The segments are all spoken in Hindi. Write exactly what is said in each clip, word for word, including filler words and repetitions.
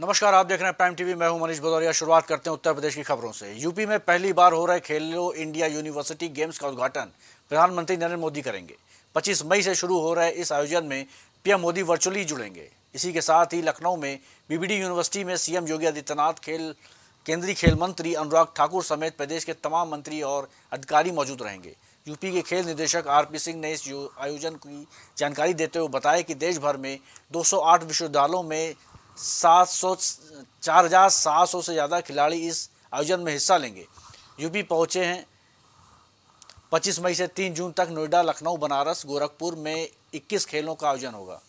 नमस्कार, आप देख रहे हैं प्राइम टीवी। मैं हूं मनीष भदौरिया। शुरुआत करते हैं उत्तर प्रदेश की खबरों से। यूपी में पहली बार हो रहे खेलो इंडिया यूनिवर्सिटी गेम्स का उद्घाटन प्रधानमंत्री नरेंद्र मोदी करेंगे। पच्चीस मई से शुरू हो रहे इस आयोजन में पीएम मोदी वर्चुअली जुड़ेंगे। इसी के साथ ही लखनऊ में बीबीडी यूनिवर्सिटी में सीएम योगी आदित्यनाथ, खेल केंद्रीय खेल मंत्री अनुराग ठाकुर समेत प्रदेश के तमाम मंत्री और अधिकारी मौजूद रहेंगे। यूपी के खेल निदेशक आरपी सिंह ने इस आयोजन की जानकारी देते हुए बताया कि देश भर में दो सौ आठ विश्वविद्यालयों में सात सौ चार हजार सात सौ से ज़्यादा खिलाड़ी इस आयोजन में हिस्सा लेंगे। यूपी पहुंचे हैं। पच्चीस मई से तीन जून तक नोएडा, लखनऊ, बनारस, गोरखपुर में इक्कीस खेलों का आयोजन होगा।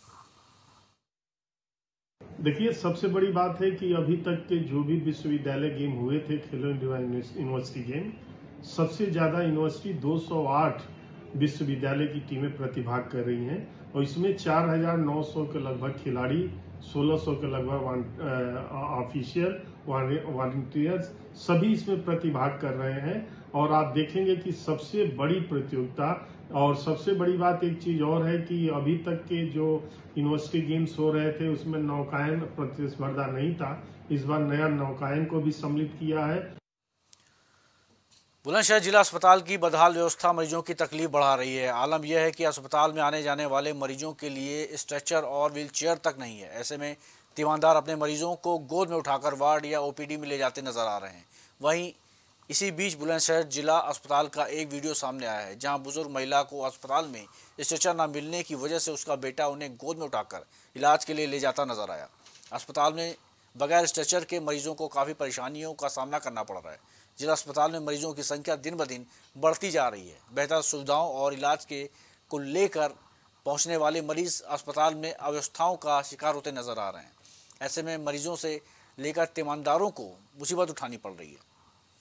देखिए, सबसे बड़ी बात है कि अभी तक के जो भी विश्वविद्यालय गेम हुए थे, खेलो इंडिया यूनिवर्सिटी गेम, सबसे ज्यादा यूनिवर्सिटी दो सौ आठ विश्वविद्यालय की टीमें प्रतिभाग कर रही हैं और इसमें चार हजार नौ सौ के लगभग खिलाड़ी, सोलह सौ के लगभग ऑफिशियल, वॉलंटियर्स सभी इसमें प्रतिभाग कर रहे हैं। और आप देखेंगे कि सबसे बड़ी प्रतियोगिता और सबसे बड़ी बात एक चीज और है कि अभी तक के जो यूनिवर्सिटी गेम्स हो रहे थे उसमें नौकायन प्रतिस्पर्धा नहीं था। इस बार नया नौकायन को भी सम्मिलित किया है। बुलंदशहर जिला अस्पताल की बदहाल व्यवस्था मरीजों की तकलीफ बढ़ा रही है। आलम यह है कि अस्पताल में आने जाने वाले मरीजों के लिए स्ट्रेचर और व्हीलचेयर तक नहीं है। ऐसे में तीमानदार अपने मरीजों को गोद में उठाकर वार्ड या ओपीडी में ले जाते नजर आ रहे हैं। वहीं इसी बीच बुलंदशहर जिला अस्पताल का एक वीडियो सामने आया है, जहां बुजुर्ग महिला को अस्पताल में स्ट्रेचर न मिलने की वजह से उसका बेटा उन्हें गोद में उठाकर इलाज के लिए ले जाता नजर आया। अस्पताल में बगैर स्ट्रेचर के मरीजों को काफ़ी परेशानियों का सामना करना पड़ रहा है। जिला अस्पताल में मरीजों की संख्या दिन ब दिन बढ़ती जा रही है। बेहतर सुविधाओं और इलाज के को लेकर पहुंचने वाले मरीज अस्पताल में अव्यवस्थाओं का शिकार होते नजर आ रहे हैं। ऐसे में मरीजों से लेकर तीमानदारों को मुसीबत उठानी पड़ रही है।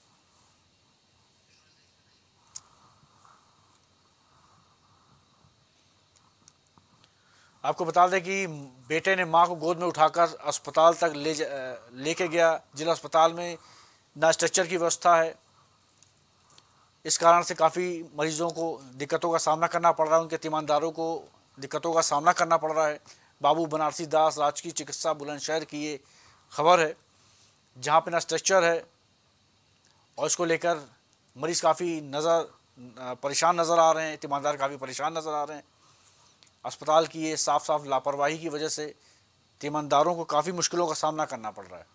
आपको बता दें कि बेटे ने मां को गोद में उठाकर अस्पताल तक ले लेके गया। जिला अस्पताल में ना स्ट्रेचर की व्यवस्था है। इस कारण से काफ़ी मरीजों को दिक्कतों का सामना करना पड़ रहा है। उनके तीमानदारों को दिक्कतों का सामना करना पड़ रहा है। बाबू बनारसी दास राजकीय चिकित्सा बुलंदशहर की ये खबर है, जहां पे ना स्ट्रेचर है और इसको लेकर मरीज काफ़ी नज़र परेशान नज़र आ रहे हैं। तीमानदार काफ़ी परेशान नज़र आ रहे हैं। अस्पताल की ये साफ साफ लापरवाही की वजह से तीमानदारों को काफ़ी मुश्किलों का सामना करना पड़ रहा है।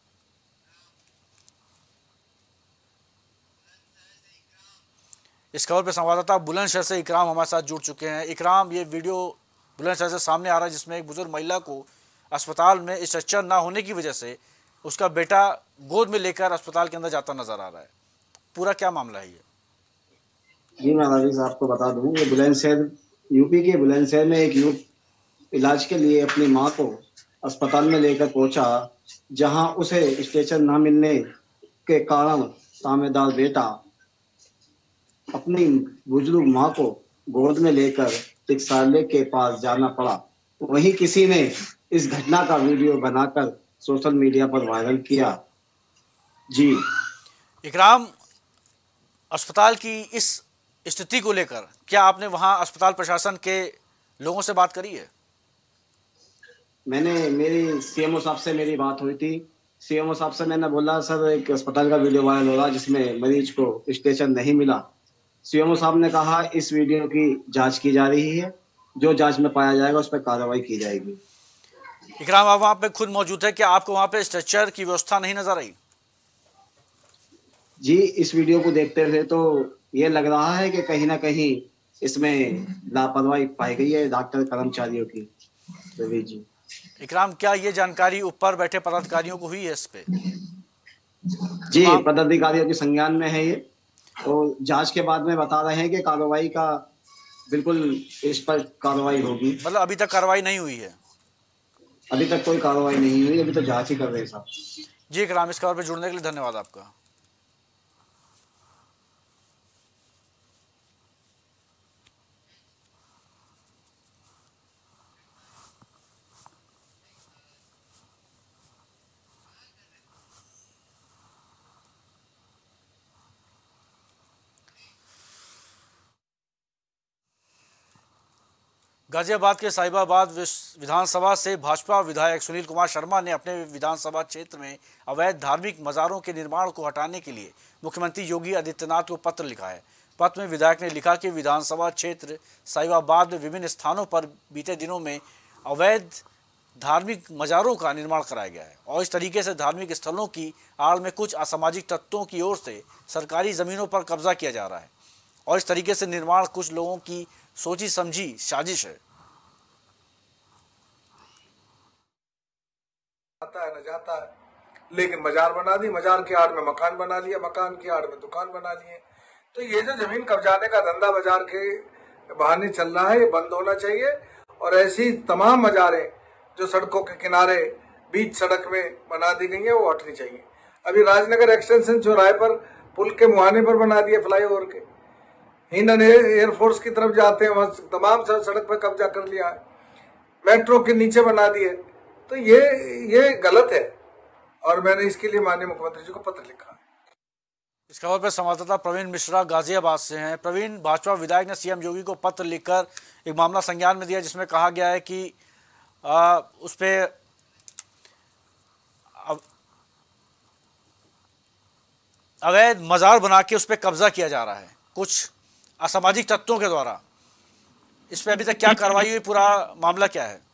इस खबर पर संवाददाता बुलंदशहर से इकराम हमारे साथ जुड़ चुके हैं। इकराम, ये वीडियो बुलंदशहर से सामने आ रहा है जिसमें एक बुजुर्ग महिला को अस्पताल में स्ट्रेचर ना होने की वजह से उसका बेटा गोद में लेकर अस्पताल के अंदर जाता नजर आ रहा है। पूरा क्या मामला है ये? जी, मैं अभी आपको बता दूं, ये बुलंदशहर, यूपी के बुलंदशहर में एक युवक इलाज के लिए अपनी मां को अस्पताल में लेकर पहुंचा, जहां उसे स्ट्रेचर न मिलने के कारण तामेदार बेटा अपनी बुजुर्ग मां को गोद में लेकर चिकित्सालय के पास जाना पड़ा। वहीं किसी ने इस घटना का वीडियो बनाकर सोशल मीडिया पर वायरल किया। जी इकराम, अस्पताल की इस स्थिति को लेकर क्या आपने वहां अस्पताल प्रशासन के लोगों से बात करी है? मैंने मेरी सीएमओ साहब से मेरी बात हुई थी। सीएमओ साहब से मैंने बोला, सर एक अस्पताल का वीडियो वायरल हो रहा जिसमें मरीज को स्ट्रेचर नहीं मिला। सीएमओ साहब ने कहा इस वीडियो की जांच की जा रही है, जो जांच में पाया जाएगा उस पर कार्रवाई की जाएगी। इकराम, आप वहां पे खुद मौजूद है, क्या आपको वहां पे स्ट्रेचर की व्यवस्था नहीं नजर आई? जी, इस वीडियो को देखते हुए तो ये लग रहा है कि कहीं ना कहीं इसमें लापरवाही पाई गई है डॉक्टर कर्मचारियों की। रवि जी इकराम, क्या ये जानकारी ऊपर बैठे पदाधिकारियों को हुई है इस पे? जी, पदाधिकारियों के संज्ञान में है ये, तो जांच के बाद में बता रहे हैं कि कार्रवाई का बिल्कुल इस पर कार्रवाई होगी। मतलब अभी तक कार्रवाई नहीं हुई है? अभी तक कोई कार्रवाई नहीं हुई, अभी तो जांच ही कर रहे हैं साहब। जी इकराम, इस खबर पे जुड़ने के लिए धन्यवाद आपका। गाजियाबाद के साहिबाबाद विधानसभा से भाजपा विधायक सुनील कुमार शर्मा ने अपने विधानसभा क्षेत्र में अवैध धार्मिक मज़ारों के निर्माण को हटाने के लिए मुख्यमंत्री योगी आदित्यनाथ को पत्र लिखा है। पत्र में विधायक ने लिखा कि विधानसभा क्षेत्र साहिबाबाद में विभिन्न स्थानों पर बीते दिनों में अवैध धार्मिक मज़ारों का निर्माण कराया गया है और इस तरीके से धार्मिक स्थलों की आड़ में कुछ असामाजिक तत्वों की ओर से सरकारी ज़मीनों पर कब्जा किया जा रहा है और इस तरीके से निर्माण कुछ लोगों की सोची समझी साजिश है। आता है न जाता है, लेकिन मजार बना दी, मजार के आड़ में मकान बना लिया, मकान के आड़ में दुकान बना लिए। तो ये जो जमीन कब्जाने का धंधा बाजार के बहाने चल रहा है, ये बंद होना चाहिए और ऐसी तमाम मजारें जो सड़कों के किनारे बीच सड़क में बना दी गई है वो हटनी चाहिए। अभी राजनगर एक्सटेंशन चौराहे पर पुल के मुहाने पर बना दिए फ्लाईओवर के, हिंडन एयरफोर्स की तरफ जाते हैं वहां तमाम सड़क पर कब्जा कर लिया है, मेट्रो के नीचे बना दिए। तो ये ये गलत है और मैंने इसके लिए माननीय मुख्यमंत्री जी को पत्र लिखा है। इस खबर पर संवाददाता प्रवीण मिश्रा गाजियाबाद से हैं। प्रवीण, भाजपा विधायक ने सीएम योगी को पत्र लिखकर एक मामला संज्ञान में दिया जिसमें कहा गया है कि आ, उस पे अवैध मजार बना के उस पर कब्जा किया जा रहा है कुछ असामाजिक तत्वों के द्वारा। इस पे अभी तक क्या कार्रवाई हुई, पूरा मामला क्या है?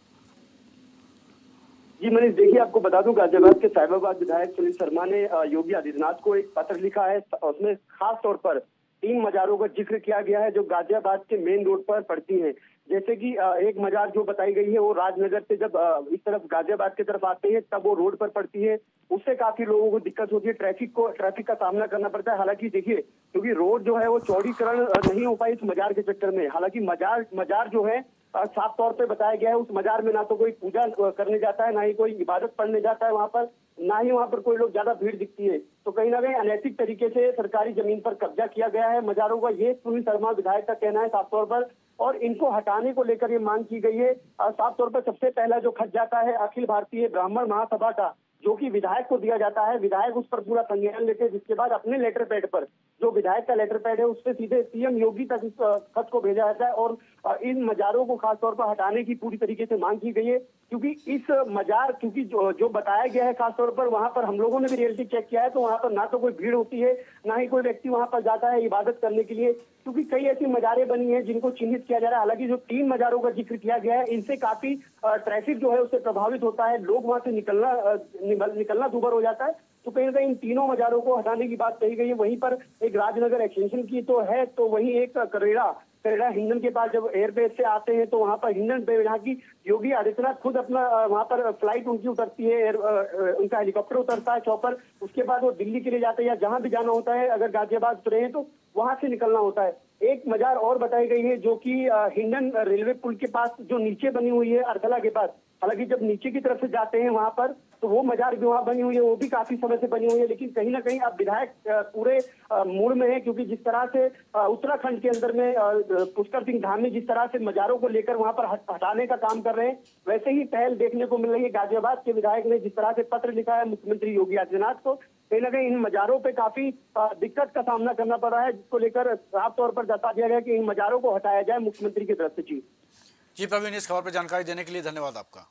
जी मनीष, देखिए आपको बता दूं, गाजियाबाद के साहिबाबाद विधायक सुनील शर्मा ने योगी आदित्यनाथ को एक पत्र लिखा है। उसमें खास तौर पर तीन मजारों का जिक्र किया गया है जो गाजियाबाद के मेन रोड पर पड़ती हैं। जैसे कि एक मजार जो बताई गई है वो राजनगर से जब इस तरफ गाजियाबाद की तरफ आते हैं तब वो रोड पर पड़ती है, उससे काफी लोगों को दिक्कत होती है, ट्रैफिक को ट्रैफिक का सामना करना पड़ता है। हालांकि देखिए क्योंकि रोड जो है वो चौड़ीकरण नहीं हो पाई इस मजार के चक्कर में। हालांकि मजार मजार जो है साफ तौर पे बताया गया है, उस मजार में ना तो कोई पूजा करने जाता है, ना ही कोई इबादत पढ़ने जाता है वहां पर, ना ही वहां पर कोई लोग ज्यादा भीड़ दिखती है। तो कहीं ना कहीं अनैतिक तरीके से सरकारी जमीन पर कब्जा किया गया है मजारों का, ये सुनील शर्मा विधायक का कहना है साफ तौर पर। और इनको हटाने को लेकर ये मांग की गई है। साफ तौर पर सबसे पहला जो खत जाता है अखिल भारतीय ब्राह्मण महासभा का, जो कि विधायक को दिया जाता है। विधायक उस पर पूरा संज्ञान लेते हैं, जिसके बाद अपने लेटर पैड पर, जो विधायक का लेटर पैड है, उससे सीधे सीएम योगी तक इस खत को भेजा जाता है और इन मजारों को खासतौर पर हटाने की पूरी तरीके से मांग की गई है। क्योंकि इस मजार क्योंकि जो, जो बताया गया है खासतौर पर वहां पर हम लोगों ने भी रियलिटी चेक किया है, तो वहां पर ना तो कोई भीड़ होती है, ना ही कोई व्यक्ति वहां पर जाता है इबादत करने के लिए, क्योंकि कई ऐसी मजारें बनी हैं जिनको चिन्हित किया जा रहा है। हालांकि जो तीन मजारों का जिक्र किया गया है इनसे काफी ट्रैफिक जो है उससे प्रभावित होता है, लोग वहां से निकलना निकलना दूभर हो जाता है। तो कहीं ना कहीं इन तीनों मजारों को हटाने की बात कही गई है। वहीं पर एक राजनगर एक्सटेंशन की तो है, तो वहीं एक करेड़ा करेड़ा हिंडन के पास जब एयरबेस से आते हैं तो वहां पर हिंडन पे यहाँ की योगी आदित्यनाथ खुद अपना वहां पर फ्लाइट उनकी उतरती है, उनका हेलीकॉप्टर उतरता है चौपर, उसके बाद वो दिल्ली के लिए जाते हैं या जहां भी जाना होता है, अगर गाजियाबाद उतरे हैं तो वहां से निकलना होता है। एक मजार और बताई गई है जो कि हिंडन रेलवे पुल के पास जो नीचे बनी हुई है अरथला के पास। हालांकि जब नीचे की तरफ से जाते हैं वहां पर तो वो मजार भी वहां बनी हुई है, वो भी काफी समय से बनी हुई है। लेकिन कहीं ना कहीं अब विधायक पूरे मूड में है, क्योंकि जिस तरह से उत्तराखंड के अंदर में पुष्कर सिंह धामी जिस तरह से मजारों को लेकर वहां पर हटाने का काम कर रहे हैं, वैसे ही पहल देखने को मिल रही है। गाजियाबाद के विधायक ने जिस तरह से पत्र लिखा है मुख्यमंत्री योगी आदित्यनाथ को, कहीं ना कहीं इन मजारों पे काफी दिक्कत का सामना करना पड़ रहा है, जिसको लेकर साफ तौर पर बता दिया गया कि इन मजारों को हटाया जाए मुख्यमंत्री की तरफ से। जी जी प्रवीण, इस खबर पर जानकारी देने के लिए धन्यवाद आपका।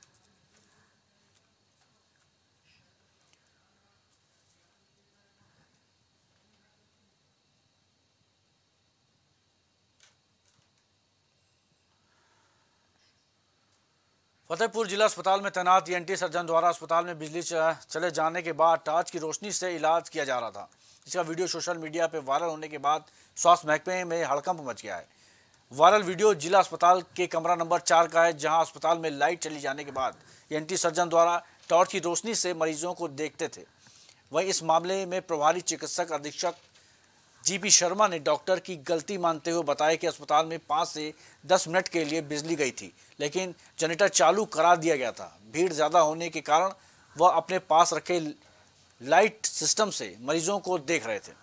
फतेहपुर जिला अस्पताल में तैनात ईएनटी सर्जन द्वारा अस्पताल में बिजली चले जाने के बाद टॉर्च की रोशनी से इलाज किया जा रहा था। इसका वीडियो सोशल मीडिया पर वायरल होने के बाद स्वास्थ्य महकमे में हड़कंप मच गया है। वायरल वीडियो जिला अस्पताल के कमरा नंबर चार का है, जहां अस्पताल में लाइट चली जाने के बाद ईएनटी सर्जन द्वारा टॉर्च की रोशनी से मरीजों को देखते थे। वहीं इस मामले में प्रभारी चिकित्सक अधीक्षक जीपी शर्मा ने डॉक्टर की गलती मानते हुए बताया कि अस्पताल में पाँच से दस मिनट के लिए बिजली गई थी, लेकिन जनरेटर चालू करा दिया गया था। भीड़ ज़्यादा होने के कारण वह अपने पास रखे लाइट सिस्टम से मरीजों को देख रहे थे।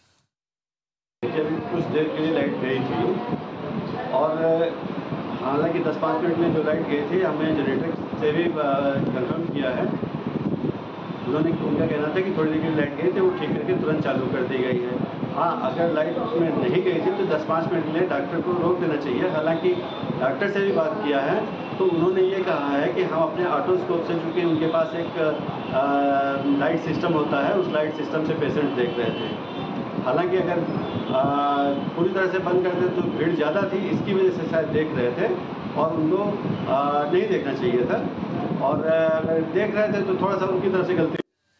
कुछ देर के लिए लाइट गई थी और हालांकि दस पाँच मिनट में जो लाइट गई थी हमने जनरेटर से भी कंफर्म किया है। उन्होंने उनका कहना था कि थोड़ी देर के लिए लाइट गई थी, वो ठीक करके तुरंत चालू कर दी गई है। हाँ, अगर लाइट में नहीं गई थी तो दस पाँच मिनट के लिए डॉक्टर को रोक देना चाहिए। हालांकि डॉक्टर से भी बात किया है तो उन्होंने ये कहा है कि हम अपने ऑटोस्कोप से, चूँकि उनके पास एक आ, लाइट सिस्टम होता है, उस लाइट सिस्टम से पेशेंट देख रहे थे। हालांकि अगर आ, पूरी तरह से बंद करते तो भीड़ ज़्यादा थी, इसकी वजह से शायद देख रहे थे और उनको आ, नहीं देखना चाहिए था, और अगर देख रहे थे तो थोड़ा सा उनकी तरफ से गलती।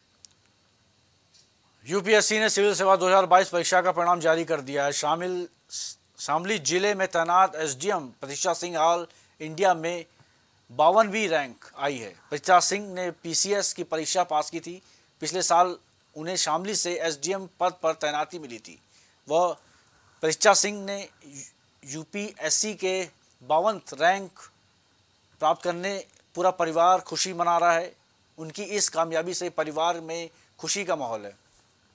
यूपीएससी ने सिविल सेवा दो हज़ार बाईस परीक्षा का परिणाम जारी कर दिया है। शामिल शामली जिले में तैनात SDM Pratiksha Singh all India में बावनवीं रैंक आई है। प्रतीक्षा सिंह ने पीसीएस की परीक्षा पास की थी। पिछले साल उन्हें शामली से एसडीएम पद पर तैनाती मिली थी। वह प्रतीक्षा सिंह ने यूपीएससी के बावनवें रैंक प्राप्त करने पूरा परिवार खुशी मना रहा है। उनकी इस कामयाबी से परिवार में खुशी का माहौल है।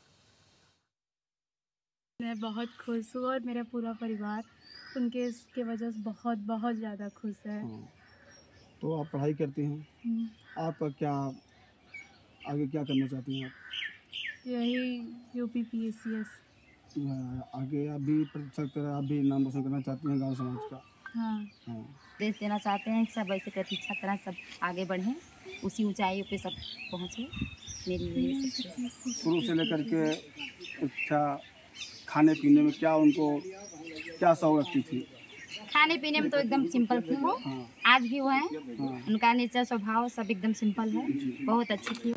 मैं बहुत खुश हूँ और मेरा पूरा परिवार उनके इसके वजह से बहुत बहुत ज़्यादा खुश है। तो आप पढ़ाई करती हैं, आपका क्या आगे क्या करना चाहती हैं आप? यही यूपी पीएससीएस। आगे आप भी प्रतिशत आप भी नाम रोशन करना चाहती हैं गांव समाज का? हाँ, हाँ। देश देना चाहते हैं, सब ऐसे प्रतीक्षा करें, सब आगे बढ़ें, उसी ऊंचाइयों पे सब पहुँचे। मेरी यही सब शुरू से लेकर के अच्छा खाने पीने में क्या उनको क्या शौक रखती थी? खाने पीने में तो एकदम सिंपल थी वो। हाँ। आज भी वो हैं। हाँ। उनका नेचर स्वभाव सब एकदम सिंपल है, बहुत अच्छी थी।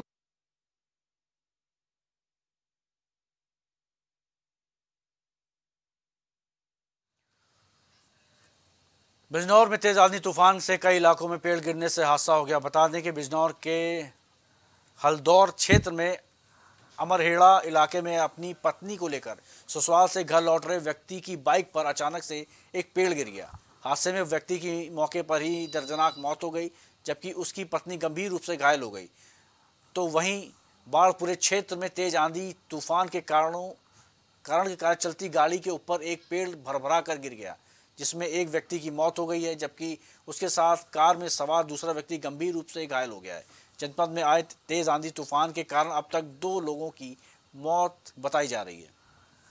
बिजनौर में तेज आंधी तूफान से कई इलाकों में पेड़ गिरने से हादसा हो गया। बता दें कि बिजनौर के हल्दौर क्षेत्र में अमरहेड़ा इलाके में अपनी पत्नी को लेकर ससुराल से घर लौट रहे व्यक्ति की बाइक पर अचानक से एक पेड़ गिर गया। हादसे में व्यक्ति की मौके पर ही दर्दनाक मौत हो गई, जबकि उसकी पत्नी गंभीर रूप से घायल हो गई। तो वहीं बाढ़ पूरे क्षेत्र में तेज आंधी तूफान के कारणों कारण के कारण चलती गाड़ी के ऊपर एक पेड़ भरभरा कर गिर गया, जिसमें एक व्यक्ति की मौत हो गई है, जबकि उसके साथ कार में सवार दूसरा व्यक्ति गंभीर रूप से घायल हो गया है। जनपद में आए तेज आंधी तूफान के कारण अब तक दो लोगों की मौत बताई जा रही है।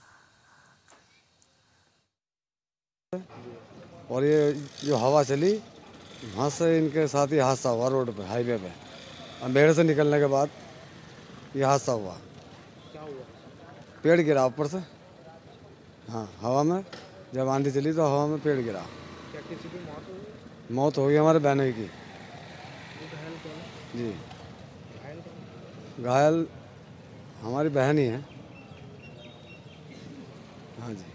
और ये जो हवा चली वहाँ से इनके साथ ही हादसा हुआ रोड पे, हाईवे पे। अम्बेड़ से निकलने के बाद ये हादसा हुआ। क्या हुआ? पेड़ गिरा ऊपर से। हाँ, हवा में जब आंधी चली तो हवा में पेड़ गिरा। क्या किसी की मौत हो गई? मौत हो गई हमारे बहनोई की। घायल कौन है? जी, घायल कौन? घायल हमारी बहन ही है। हाँ जी।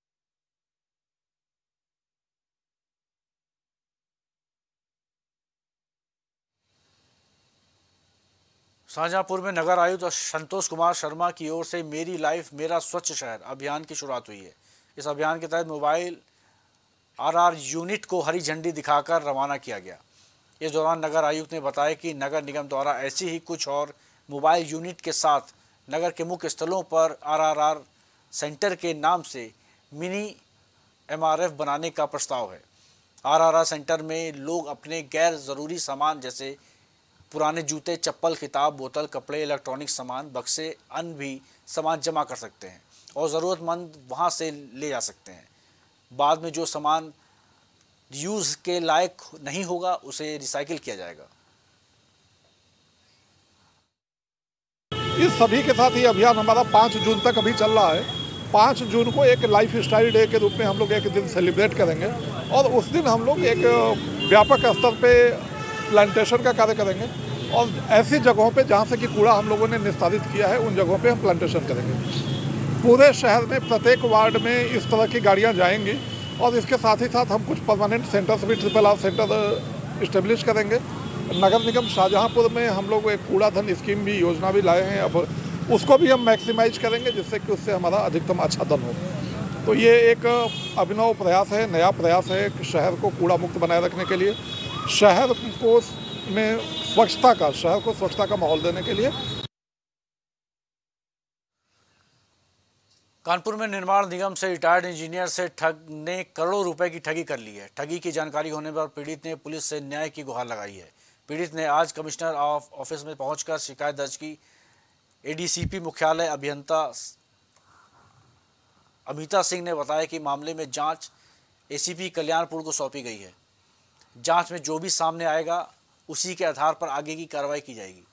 शाहजहांपुर में नगर आयुक्त संतोष कुमार शर्मा की ओर से मेरी लाइफ मेरा स्वच्छ शहर अभियान की शुरुआत हुई है। इस अभियान के तहत मोबाइल आरआर यूनिट को हरी झंडी दिखाकर रवाना किया गया। इस दौरान नगर आयुक्त ने बताया कि नगर निगम द्वारा ऐसी ही कुछ और मोबाइल यूनिट के साथ नगर के मुख्य स्थलों पर आरआरआर सेंटर के नाम से मिनी एमआरएफ बनाने का प्रस्ताव है। आरआरआर सेंटर में लोग अपने गैर ज़रूरी सामान जैसे पुराने जूते, चप्पल, किताब, बोतल, कपड़े, इलेक्ट्रॉनिक सामान, बक्से, अन्य भी सामान जमा कर सकते हैं और ज़रूरतमंद वहां से ले जा सकते हैं। बाद में जो सामान यूज़ के लायक नहीं होगा उसे रिसाइकिल किया जाएगा। इस सभी के साथ ये अभियान हमारा पाँच जून तक अभी चल रहा है। पाँच जून को एक लाइफ स्टाइल डे के रूप में हम लोग एक दिन सेलिब्रेट करेंगे और उस दिन हम लोग एक व्यापक स्तर पे प्लांटेशन का कार्य करेंगे और ऐसी जगहों पे जहाँ से कि कूड़ा हम लोगों ने निस्तारित किया है उन जगहों पे हम प्लांटेशन करेंगे। पूरे शहर में प्रत्येक वार्ड में इस तरह की गाड़ियाँ जाएंगी और इसके साथ ही साथ हम कुछ परमानेंट सेंटर्स भी ट्रिपल आर सेंटर इस्टेब्लिश करेंगे। नगर निगम शाहजहांपुर में हम लोग एक कूड़ा धन स्कीम भी योजना भी लाए हैं, अब उसको भी हम मैक्सिमाइज करेंगे जिससे कि उससे हमारा अधिकतम अच्छा धन हो। तो ये एक अभिनव प्रयास है, नया प्रयास है कि शहर को कूड़ा मुक्त बनाए रखने के लिए, शहर को में स्वच्छता का शहर को स्वच्छता का माहौल देने के लिए। कानपुर में निर्माण निगम से रिटायर्ड इंजीनियर से ठग ने करोड़ों रुपए की ठगी कर ली है। ठगी की जानकारी होने पर पीड़ित ने पुलिस से न्याय की गुहार लगाई है। पीड़ित ने आज कमिश्नर ऑफ ऑफिस में पहुंचकर शिकायत दर्ज की। एडीसीपी मुख्यालय अभियंता अमिता सिंह ने बताया कि मामले में जांच एसीपी कल्याणपुर को सौंपी गई है। जांच में जो भी सामने आएगा उसी के आधार पर आगे की कार्रवाई की जाएगी।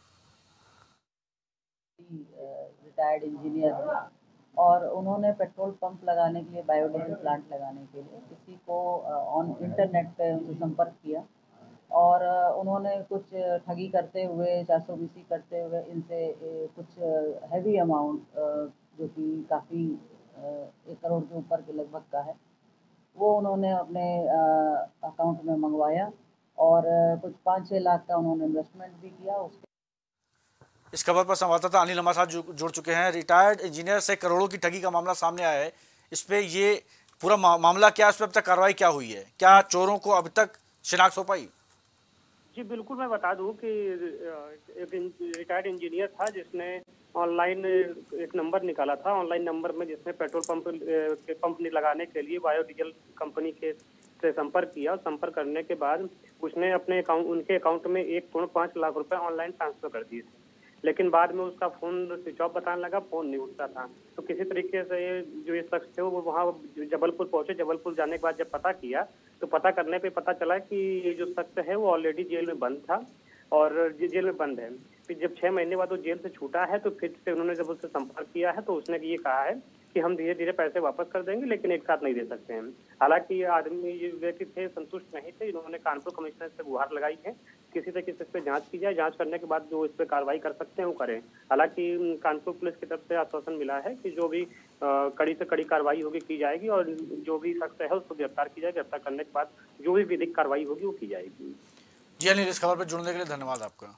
रिटायर्ड इंजीनियर है और उन्होंने पेट्रोल पंप लगाने के लिए, बायोडीजल प्लांट लगाने के लिए किसी को ऑन इंटरनेट पे उनसे संपर्क किया और उन्होंने कुछ ठगी करते हुए, चार सौ बीसी करते हुए इनसे कुछ हैवी अमाउंट जो कि काफ़ी एक करोड़ के ऊपर के लगभग का है, वो उन्होंने अपने अकाउंट में मंगवाया और कुछ पाँच छः लाख का उन्होंने इन्वेस्टमेंट भी किया। उसके इस खबर पर संवाददाता अनिल हमारे साथ जुड़ चुके हैं। रिटायर्ड इंजीनियर से करोड़ों की ठगी का मामला सामने आया है, इस पे ये पूरा मा, मामला क्या, इस पर अब तक कार्रवाई क्या हुई है, क्या चोरों को अभी तक शिनाख्त हो पाई? जी बिल्कुल, मैं बता दूं कि एक रिटायर्ड इंजीनियर था जिसने ऑनलाइन एक नंबर निकाला था, ऑनलाइन नंबर में जिसने पेट्रोल पंप के पंप लगाने के लिए बायोडीजल कंपनी के से संपर्क किया। संपर्क करने के बाद उसने अपने अकाउंट उनके अकाउंट में एक पॉइंट पाँच लाख रुपए ऑनलाइन ट्रांसफर कर दिए थे, लेकिन बाद में उसका फ़ोन स्विच ऑफ बताने लगा, फ़ोन नहीं उठता था। तो किसी तरीके से जो ये शख्स थे वो वहाँ जबलपुर पहुँचे। जबलपुर जाने के बाद जब पता किया तो पता करने पे पता चला कि ये जो शख्स है वो ऑलरेडी जेल में बंद था और जेल में बंद है। फिर जब छः महीने बाद वो जेल से छूटा है तो फिर से उन्होंने जब उससे संपर्क किया है तो उसने ये कहा है कि हम धीरे धीरे पैसे वापस कर देंगे, लेकिन एक साथ नहीं दे सकते हैं। हालांकि आदमी ये व्यक्ति थे संतुष्ट नहीं थे, इन्होंने कानपुर कमिश्नर से गुहार लगाई है किसी तरीके से इस पर जांच की जाए, जांच करने के बाद जो इस पर कार्रवाई कर सकते हैं वो करें। हालांकि कानपुर पुलिस की तरफ से आश्वासन मिला है कि जो भी कड़ी से कड़ी कार्रवाई होगी की जाएगी और जो भी शख्स है उसको गिरफ्तार की जाएगी। गिरफ्तार करने के बाद जो भी विधिक कार्रवाई होगी वो की जाएगी। जी अनिल, इस खबर पर जुड़ने के लिए धन्यवाद आपका।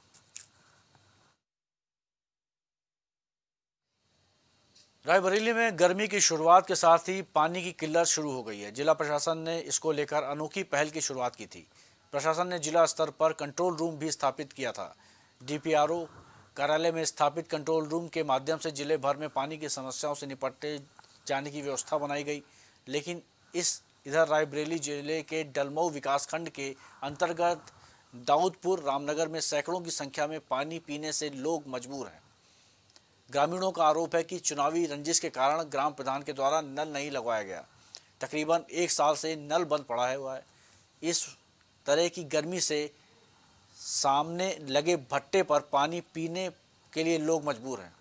रायबरेली में गर्मी की शुरुआत के साथ ही पानी की किल्लत शुरू हो गई है। जिला प्रशासन ने इसको लेकर अनोखी पहल की शुरुआत की थी। प्रशासन ने जिला स्तर पर कंट्रोल रूम भी स्थापित किया था। डीपीआरओ कार्यालय में स्थापित कंट्रोल रूम के माध्यम से जिले भर में पानी की समस्याओं से निपटने जाने की व्यवस्था बनाई गई। लेकिन इस इधर रायबरेली जिले के डलमऊ विकासखंड के अंतर्गत दाऊदपुर रामनगर में सैकड़ों की संख्या में पानी पीने से लोग मजबूर हैं। ग्रामीणों का आरोप है कि चुनावी रंजिश के कारण ग्राम प्रधान के द्वारा नल नहीं लगवाया गया। तकरीबन एक साल से नल बंद पड़ा है हुआ है। इस तरह की गर्मी से सामने लगे भट्टे पर पानी पीने के लिए लोग मजबूर हैं।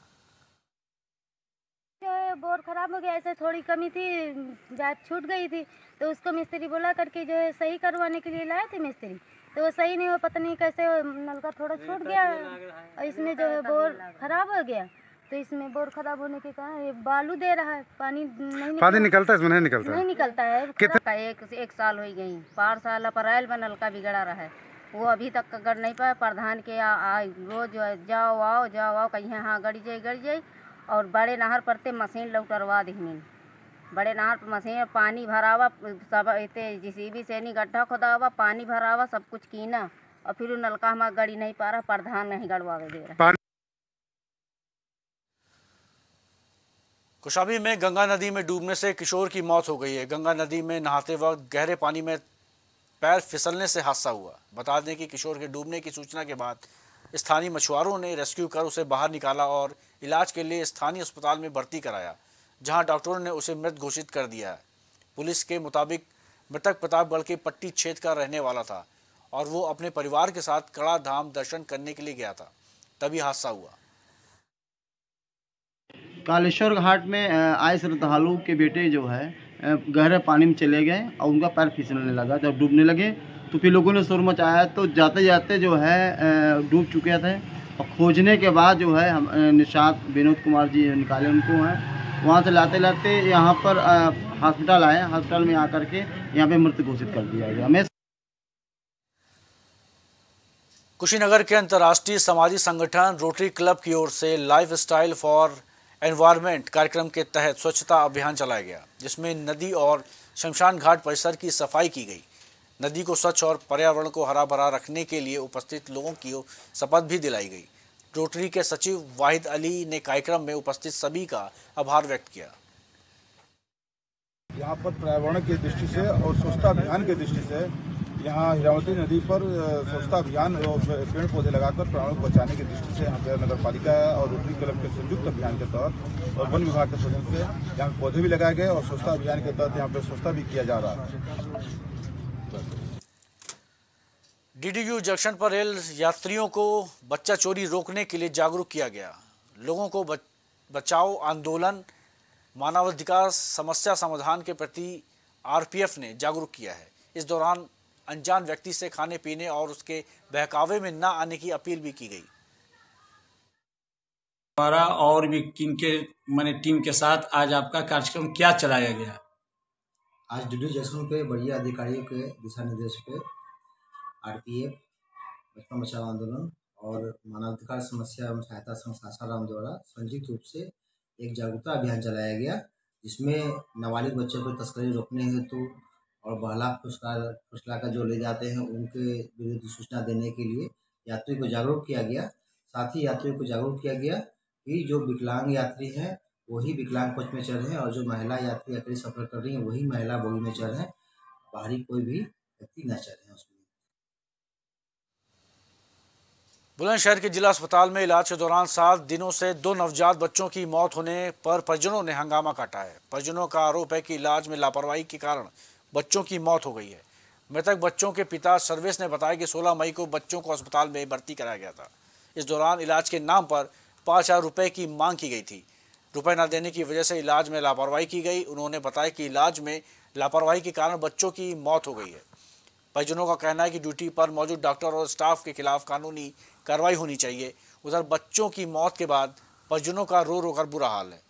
बोर खराब हो गया, ऐसे थोड़ी कमी थी, जात छूट गई थी तो उसको मिस्त्री बोला करके जो है सही करवाने के लिए लाए थे मिस्त्री, तो वो सही नहीं हो, पता नहीं कैसे नल का थोड़ा छूट गया और इसमें जो है बोर खराब हो गया। तो इसमें बोर खराब होने के कारण ये बालू दे रहा है, पानी नहीं पानी निकलता है इसमें नहीं निकलता नहीं निकलता है। कितना एक एक साल हो गई, पार साल अप्रैल में नल का बिगड़ा रहा है, वो अभी तक गड़ नहीं पाया। प्रधान के आ, आ, रोज जाओ आओ जाओ आओ कहीं हाँ गड़ी जाई गड़ी जाई और बड़े नहर पर ते मशीन लौटरवा दीनी, बड़े नहर पर मशीन पानी भरावा, सब इतने जेसीबी से नहीं गड्ढा खोदावा, पानी भरावा, सब कुछ कीना और फिर नलका हमारा गड़ी नहीं पा रहा, प्रधान नहीं गड़वा दे रहा। कौशाम्बी में गंगा नदी में डूबने से किशोर की मौत हो गई है। गंगा नदी में नहाते वक्त गहरे पानी में पैर फिसलने से हादसा हुआ। बता दें कि किशोर के डूबने की सूचना के बाद स्थानीय मछुआरों ने रेस्क्यू कर उसे बाहर निकाला और इलाज के लिए स्थानीय अस्पताल में भर्ती कराया, जहां डॉक्टरों ने उसे मृत घोषित कर दिया है। पुलिस के मुताबिक मृतक प्रतापगढ़ के पट्टी क्षेत्र का रहने वाला था और वो अपने परिवार के साथ कड़ा धाम दर्शन करने के लिए गया था, तभी हादसा हुआ। कालेश्वर घाट में आए श्रद्धालु के बेटे जो है गहरे पानी में चले गए और उनका पैर फिसलने लगा। जब डूबने लगे तो फिर लोगों ने शोर मचाया, तो जाते जाते जो है डूब चुके थे और खोजने के बाद जो है हम निषाद विनोद कुमार जी निकाले उनको हैं, वहाँ से लाते लाते यहाँ पर हॉस्पिटल आए, हॉस्पिटल में आकर के यहाँ पे मृत घोषित कर दिया गया। हमें कुशीनगर के अंतर्राष्ट्रीय सामाजिक संगठन रोटरी क्लब की ओर से लाइफ स्टाइल फॉर एनवायरनमेंट कार्यक्रम के तहत स्वच्छता अभियान चलाया गया, जिसमें नदी और शमशान घाट परिसर की सफाई की गई। नदी को स्वच्छ और पर्यावरण को हरा भरा रखने के लिए उपस्थित लोगों की शपथ भी दिलाई गई। रोटरी के सचिव वाहिद अली ने कार्यक्रम में उपस्थित सभी का आभार व्यक्त किया। यहाँ पर पर्यावरण की दृष्टि से और स्वच्छता अभियान की दृष्टि से यहाँ हीरावती नदी पर स्वच्छता अभियान और पेड़ पौधे लगाकर प्राणों को बचाने की दृष्टि से यहाँ पे नगर पालिका और रोटरी क्लब के संयुक्त अभियान के तहत और वन विभाग के सहयोग से यहाँ पौधे भी लगाए गए और स्वच्छता अभियान के तहत यहाँ पे स्वच्छता भी किया जा रहा है। डीडीयू जंक्शन पर रेल यात्रियों को बच्चा चोरी रोकने के लिए जागरूक किया गया। लोगों को बचाओ आंदोलन मानवाधिकार समस्या समाधान के प्रति आरपीएफ ने जागरूक किया है। इस दौरान अनजान व्यक्ति से खाने पीने और उसके बहकावे में न आने की अपील भी की गई। हमारा और भी टीम के मैंने टीम के साथ आज आपका कार्यक्रम क्या चलाया गया? आज डीडीयू जंक्शन पे बढ़िया अधिकारियों के दिशा निर्देश पे आरपीएफ बचपन बचाओ आंदोलन और मानवाधिकार समस्या एवं सहायता संघ सासाराम द्वारा संयुक्त रूप से एक जागरूकता अभियान चलाया गया, जिसमें नाबालिग बच्चों को तस्करी रोकने हेतु और बहला फुसला फुसला का जो ले जाते हैं उनके विरुद्ध सूचना देने के लिए यात्री को जागरूक किया गया। साथ ही यात्रियों को जागरूक किया गया कि जो विकलांग यात्री हैं वही विकलांग कोच में चढ़ रहे हैं और जो महिला यात्री अकेले सफर कर रही हैं वही महिला बोगी में चढ़ रहे हैं, बाहरी कोई भी व्यक्ति न चढ़ रहे हैं उसमें। बुलंदशहर के जिला अस्पताल में इलाज के दौरान सात दिनों से दो नवजात बच्चों की मौत होने पर परिजनों ने हंगामा काटा है। परिजनों का आरोप है कि इलाज में लापरवाही के कारण बच्चों की मौत हो गई है। मृतक बच्चों के पिता सर्वेश ने बताया कि सोलह मई को बच्चों को अस्पताल में भर्ती कराया गया था। इस दौरान इलाज के नाम पर पाँच हजार रुपये की मांग की गई थी। रुपए न देने की वजह से इलाज में लापरवाही की गई। उन्होंने बताया कि इलाज में लापरवाही के कारण बच्चों की मौत हो गई है। परिजनों का कहना है कि ड्यूटी पर मौजूद डॉक्टर और स्टाफ के खिलाफ कानूनी कार्रवाई होनी चाहिए। उधर बच्चों की मौत के बाद परिजनों का रो रो कर बुरा हाल है।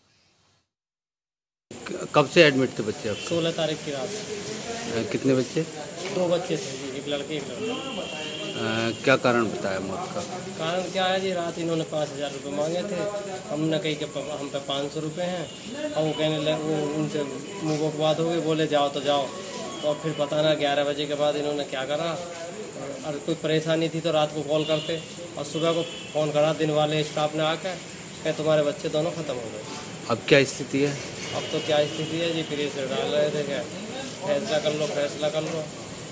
कब से एडमिट थे बच्चे आप? सोलह तारीख की रात। कितने बच्चे? दो बच्चे थे, एक लड़के एक लड़का। क्या कारण बताया मौत का? कारण क्या है जी, रात इन्होंने पाँच हजार रुपये मांगे थे। हमने कही कि हम पे पाँच सौ रुपये हैं और वो कहने लगे, वो उनसे मुँह को बात हो गई, बोले जाओ तो जाओ। और फिर पता ना ग्यारह बजे के बाद इन्होंने क्या करा, और कोई परेशानी थी तो रात को कॉल करते और सुबह को फ़ोन करा दिन वाले स्टाफ ने आकर कि तुम्हारे बच्चे दोनों ख़त्म हो गए। अब क्या स्थिति है? अब तो क्या स्थिति है जी, फ्री से डाल रहे थे क्या, फैसला कर लो फैसला कर लो।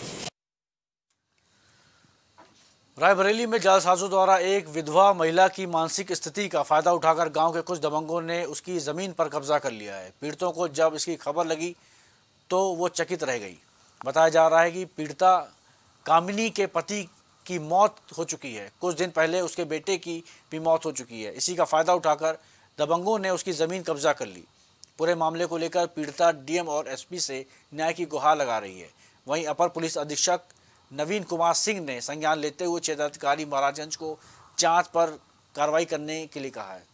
रायबरेली में जालसाजों द्वारा एक विधवा महिला की मानसिक स्थिति का फायदा उठाकर गांव के कुछ दबंगों ने उसकी ज़मीन पर कब्जा कर लिया है। पीड़ितों को जब इसकी खबर लगी तो वो चकित रह गई। बताया जा रहा है कि पीड़िता कामिनी के पति की मौत हो चुकी है। कुछ दिन पहले उसके बेटे की भी मौत हो चुकी है। इसी का फ़ायदा उठाकर दबंगों ने उसकी ज़मीन कब्जा कर ली। पूरे मामले को लेकर पीड़िता डीएम और एसपी से न्याय की गुहार लगा रही है। वहीं अपर पुलिस अधीक्षक नवीन कुमार सिंह ने संज्ञान लेते हुए क्षेत्राधिकारी महाराजगंज को जांच पर कार्रवाई करने के लिए कहा है।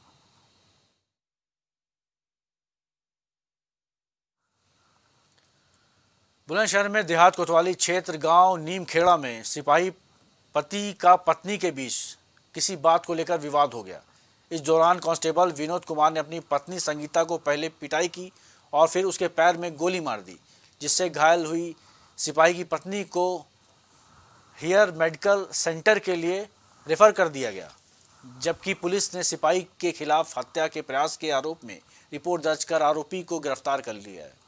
बुलंदशहर में देहात कोतवाली क्षेत्र गांव नीमखेड़ा में सिपाही पति का पत्नी के बीच किसी बात को लेकर विवाद हो गया। इस दौरान कांस्टेबल विनोद कुमार ने अपनी पत्नी संगीता को पहले पिटाई की और फिर उसके पैर में गोली मार दी, जिससे घायल हुई सिपाही की पत्नी को हियर मेडिकल सेंटर के लिए रेफर कर दिया गया। जबकि पुलिस ने सिपाही के खिलाफ हत्या के प्रयास के आरोप में रिपोर्ट दर्ज कर आरोपी को गिरफ्तार कर लिया है।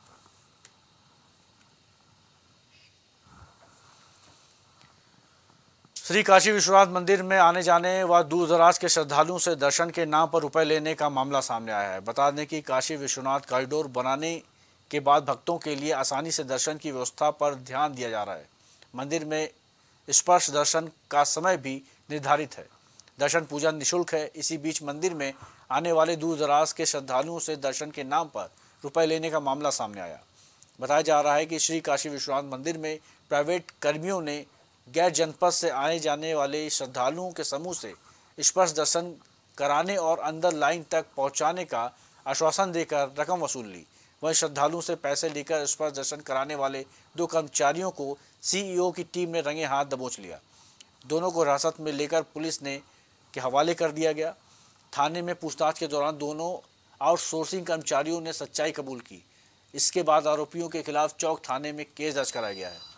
श्री काशी विश्वनाथ मंदिर में आने जाने व दूर दराज के श्रद्धालुओं से दर्शन के नाम पर रुपए लेने का मामला सामने आया है। बता दें कि काशी विश्वनाथ कॉरिडोर बनाने के बाद भक्तों के लिए आसानी से दर्शन की व्यवस्था पर ध्यान दिया जा रहा है। मंदिर में स्पर्श दर्शन का समय भी निर्धारित है। दर्शन पूजन निःशुल्क है। इसी बीच मंदिर में आने वाले दूर दराज के श्रद्धालुओं से दर्शन के नाम पर रुपए लेने का मामला सामने आया। बताया जा रहा है कि श्री काशी विश्वनाथ मंदिर में प्राइवेट कर्मियों ने गैर जनपद से आने जाने वाले श्रद्धालुओं के समूह से स्पर्श दर्शन कराने और अंदर लाइन तक पहुंचाने का आश्वासन देकर रकम वसूल ली। वहीं श्रद्धालुओं से पैसे लेकर स्पर्श दर्शन कराने वाले दो कर्मचारियों को सीईओ की टीम ने रंगे हाथ दबोच लिया। दोनों को हिरासत में लेकर पुलिस ने के हवाले कर दिया गया। थाने में पूछताछ के दौरान दोनों आउटसोर्सिंग कर्मचारियों ने सच्चाई कबूल की। इसके बाद आरोपियों के खिलाफ चौक थाने में केस दर्ज कराया गया है।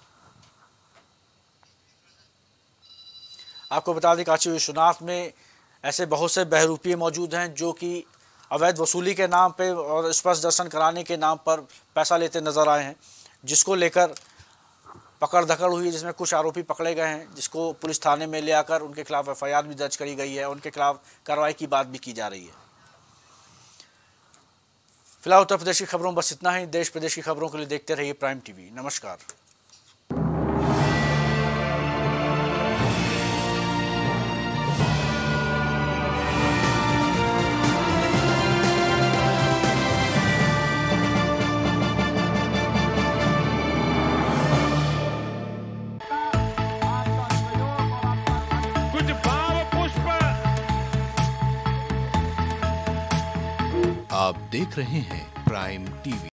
आपको बता दें काशी विश्वनाथ में ऐसे बहुत से बहरूपिये मौजूद हैं जो कि अवैध वसूली के नाम पे और स्पर्श दर्शन कराने के नाम पर पैसा लेते नजर आए हैं, जिसको लेकर पकड़ धकड़ हुई है जिसमें कुछ आरोपी पकड़े गए हैं, जिसको पुलिस थाने में ले आकर उनके खिलाफ एफ आई आर भी दर्ज करी गई है, उनके खिलाफ कार्रवाई की बात भी की जा रही है। फिलहाल उत्तर प्रदेश की खबरों बस इतना ही। देश प्रदेश की खबरों के लिए देखते रहिए प्राइम टीवी। नमस्कार। आप देख रहे हैं प्राइम टीवी।